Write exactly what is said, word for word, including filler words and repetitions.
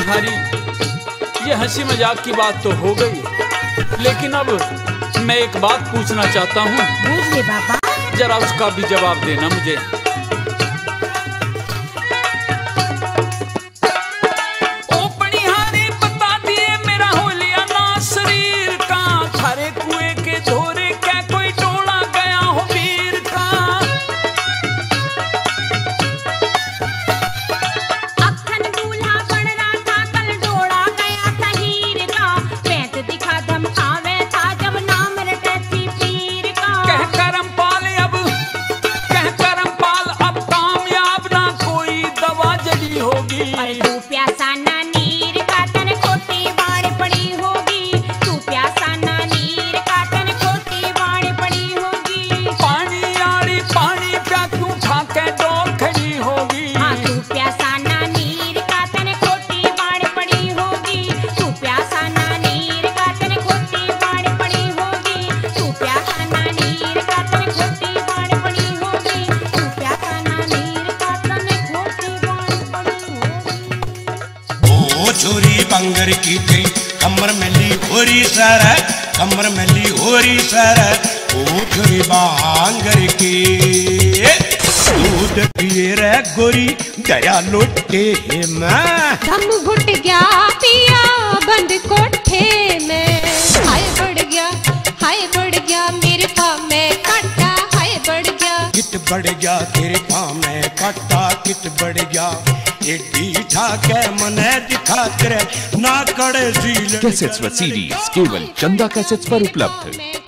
भिखारी, ये हंसी मजाक की बात तो हो गई, लेकिन अब मैं एक बात पूछना चाहता हूँ। पूछ ले बाबा। जरा उसका भी जवाब देना मुझे। ओ पनिहारी बता दिए मेरा होलिया ना शरीर का, थारे कुएं के धोरे क्या कोई टोला गया हो वीर का। अखन दूल्हा बन रहा था कल डोला गया था हीर का, पैंत दिखा धमकावे था जब नाम रटे थी पीर का। कह करम पाल अब कह करम पाल अब कामयाब ना कोई दवा जड़ी होगी। अरे तू प्यासा ना नीर का तन खोटी बाढ़ पड़ी होगी, तू प्यासा ना नीर का तन खोटी बाढ़ पड़ी होगी। पानी आड़ी पानी प्या तू खाके डोल खड़ी होगी। हाँ तू प्यासा ना नीर का तन खोटी बाढ़ पड़ी होगी, तू प्यासा ना नीर का तन खोटी बाढ़ पड़ी होगी, तू प्यासा ना नीर का तन खोटी बाढ़ पड़ी होगी, तू प्यासा ना नीर का तन खोटी बाढ़ पड़ी होगी। ओ छोरी बंगर की थी कमर मैली होरी सर, कमर मैली होरी सर। ओ छोरी बांगर की दूध पिए रे गोरी दया लोटे में। दम घुट गया पिया बंद कोठे में, हाय बढ़ गया हाय बढ़ गया मेरे पाँव में काटा, हाय बढ़ गया कित बढ़ गया तेरे पाँव में काटा, कित बढ़ गया एडी ठाके मने दिखा तेरे ना कड़े सील। कैसेट्स व सीडीज केवल चंदा कैसेट्स पर उपलब्ध।